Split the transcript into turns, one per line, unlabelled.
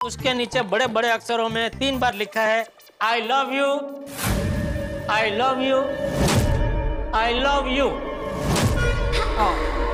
उसके नीचे बड़े बड़े अक्षरों में 3 बार लिखा है I love you, I love you, I love you.